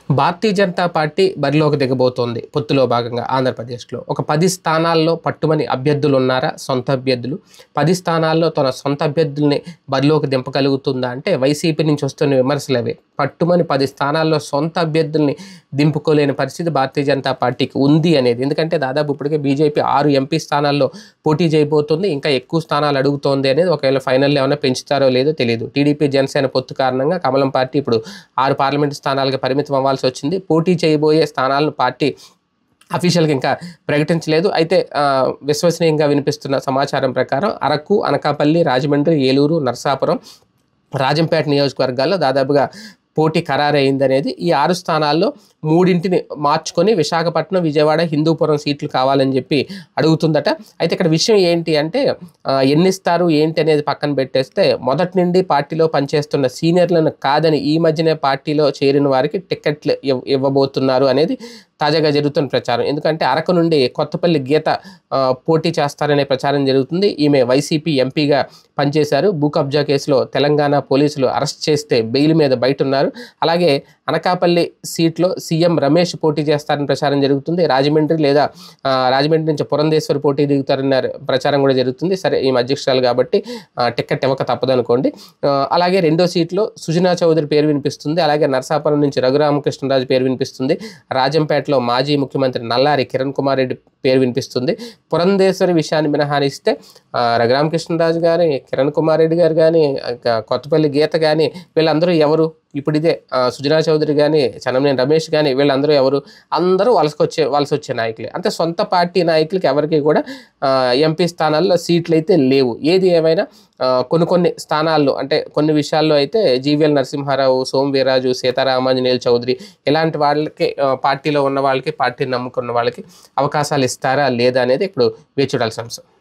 Bharatiya Janata party బరిలోకి దిగబోతోంది. పొత్తులో భాగంగా ఆంధ్రప్రదేశ్లో ఒక 10 స్థానాల్లో పట్టుమని అభ్యర్థులు ఉన్నారా, సొంత అభ్యర్థులు. 10 స్థానాల్లో తన సొంత అభ్యర్థుల్ని బరిలోకి దింపగలుగుతుందా అంటే వైసీపీ నుంచి వస్తున్న విమర్శలు అవే. పట్టుమని 10 స్థానాల్లో సొంత అభ్యర్థుల్ని దింపుకోలేని పరిస్థితి భారతీయ జనతా పార్టీకి ఉంది అనేది. ఎందుకంటే దాదాపు ఇప్పటికే బీజేపీ 6 ఎంపీ స్థానాల్లో పోటీ చేయబోతుంది. ఇంకా ఎక్కువ స్థానాలు అడుగుతోంది అనేది. ఒకవేళ ఫైనల్లో ఏమైనా పెంచుతారో లేదో తెలియదు. టీడీపీ జనసేన పొత్తు కారణంగా కమలం పార్టీ ఇప్పుడు 6 పార్లమెంటు స్థానాలకు పరిమితం అవ్వాల్సి వచ్చింది. పోటీ చేయబోయే స్థానాలను పార్టీ అఫీషియల్గా ఇంకా ప్రకటించలేదు. అయితే విశ్వసనీయంగా వినిపిస్తున్న సమాచారం ప్రకారం అరకు, అనకాపల్లి, రాజమండ్రి, ఏలూరు, నరసాపురం, రాజంపేట నియోజకవర్గాల్లో దాదాపుగా పోటీ ఖరారైందనేది. ఈ 6 స్థానాల్లో 3 మార్చుకొని విశాఖపట్నం, విజయవాడ, హిందూపురం సీట్లు కావాలని చెప్పి అడుగుతుందట. అయితే ఇక్కడ విషయం ఏంటి అంటే ఎన్ని ఇస్తారు ఏంటి అనేది పక్కన పెట్టేస్తే మొదటి నుండి పార్టీలో పనిచేస్తున్న సీనియర్లను కాదని ఈ మధ్యనే పార్టీలో చేరిన వారికి టికెట్లు ఇవ్వబోతున్నారు అనేది తాజాగా జరుగుతున్న ప్రచారం. ఎందుకంటే అరకు నుండి కొత్తపల్లి గీత పోటీ చేస్తారనే ప్రచారం జరుగుతుంది. ఈమె వైసీపీ ఎంపీగా పనిచేశారు. భూ కబ్జా కేసులో తెలంగాణ పోలీసులు అరెస్ట్ చేస్తే బెయిల్ మీద బయట ఉన్నారు. అలాగే అనకాపల్లి సీట్లో సీఎం రమేష్ పోటీ చేస్తారని ప్రచారం జరుగుతుంది. రాజమండ్రి లేదా రాజమండ్రి నుంచి పురంధేశ్వరి పోటీ దిగుతారన్న ప్రచారం కూడా జరుగుతుంది. సరే ఈ అధ్యక్షురాలు కాబట్టి టికెట్ ఇవ్వక తప్పదనుకోండి. అలాగే రెండో సీట్లో సుజనా చౌదరి పేరు వినిపిస్తుంది. అలాగే నరసాపురం నుంచి రఘురామకృష్ణరాజు పేరు వినిపిస్తుంది. రాజంపేటలో మాజీ ముఖ్యమంత్రి నల్లారి కిరణ్ కుమార్ రెడ్డి పేరు వినిపిస్తుంది. పురంధేశ్వరి విషయాన్ని మినహాయిస్తే రఘురామకృష్ణరాజు కానీ, కిరణ్ కుమార్ రెడ్డి గారు కానీ, కొత్తపల్లి గీత కానీ వీళ్ళందరూ ఎవరు? ఇప్పుడు ఇదే సుజనా చౌదరి కానీ, చన్నమనేని రమేష్ కానీ వీళ్ళందరూ ఎవరు? అందరూ వలస వచ్చే నాయకులే. అంటే సొంత పార్టీ నాయకులకి ఎవరికి కూడా ఎంపీ స్థానాల్లో సీట్లు అయితే లేవు. ఏది ఏమైనా కొన్ని స్థానాల్లో అంటే కొన్ని విషయాల్లో అయితే జీవీఎల్ నరసింహారావు, సోము వీర్రాజు, సీతారామాంజనేయులు చౌదరి ఇలాంటి వాళ్ళకి పార్టీలో ఉన్న వాళ్ళకి, పార్టీని నమ్ముకున్న వాళ్ళకి అవకాశాలు ఇస్తారా లేదా అనేది ఇప్పుడు వేచి చూడాల్సిన అంశం.